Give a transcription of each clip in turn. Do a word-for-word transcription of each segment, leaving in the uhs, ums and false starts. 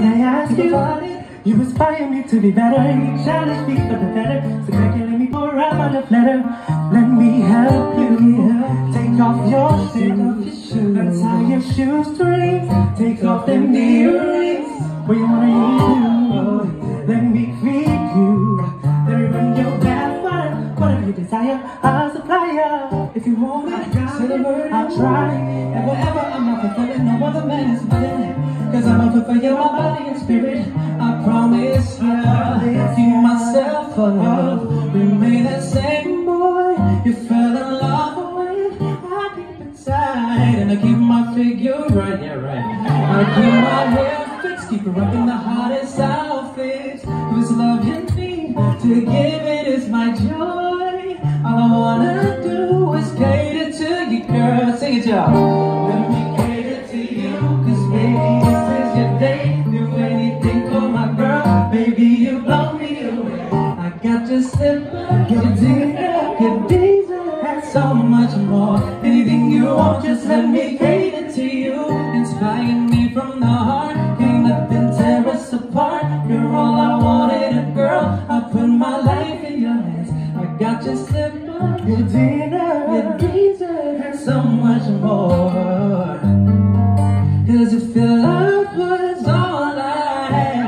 I ask you, you inspire me to be better. You challenge me for the better. So back and let me pour out my love letter. Let me help you. Take off your shoes, untie your shoestrings. Take off them earrings. What you wanna use? Let me feed you. Let me run your bath fire. Whatever you desire, I'll supply ya. If you want it, I'll try. And whatever I'm not fulfilling, no other man is willing. Cause I'm a fulfill my body and spirit. I promise ya, give myself a love. Remain the same boy you fell in love with. I keep inside and I keep my figure right, yeah right. I keep my hair fixed, keep rocking the hottest outfits. Who's loving me, to give it is my joy. All I wanna do is cater to you, girl. Sing it, y'all. Let me cater to you, cause baby, this is your day. Do anything for my girl, baby, you blow me away. I got your slipper, your dinner, your diesel, and so much more. Anything you want, just let me cater to you. Inspire me from the heart, ain't nothing tear us apart. You're all I wanted, and girl, I put my life in your hands. I got your slipper, your dinner, your diesel, and so much more. Cause if your love was all I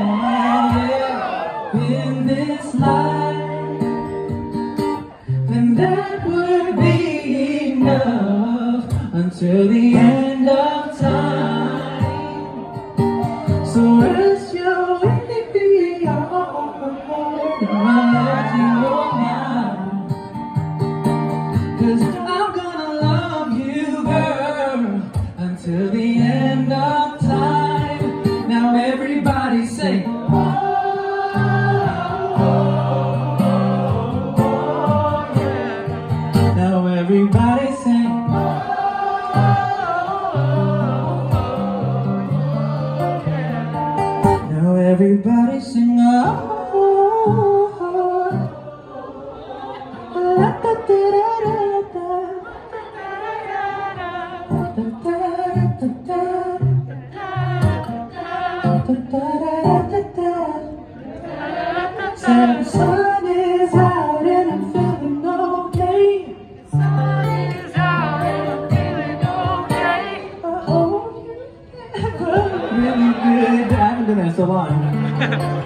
had in this life, then that would be enough until the end of time. So rest your dignity on, I'll let you go now. Cause I'm gonna love you, girl, until the end of time. Now everybody say, oh, oh, oh, oh, yeah. Now everybody sing, oh, oh, oh, yeah. Now everybody sing, oh, oh, oh. La, da, da, da, da, Said the sun is out and I'm feeling okay. The sun is out and I'm feeling okay. I hope you ever really good. I haven't done that in so long.